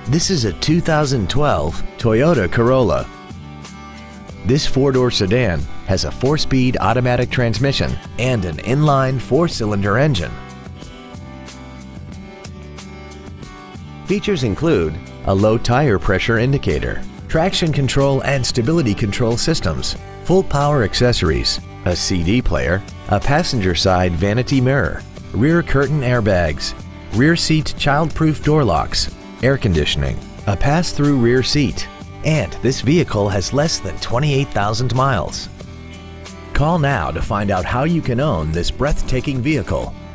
This is a 2012 Toyota Corolla. This four-door sedan has a four-speed automatic transmission and an inline four-cylinder engine. Features include a low tire pressure indicator, traction control and stability control systems, full power accessories, a CD player, a passenger side vanity mirror, rear curtain airbags, rear seat child-proof door locks, air conditioning, a pass-through rear seat, and this vehicle has less than 28,000 miles. Call now to find out how you can own this breathtaking vehicle.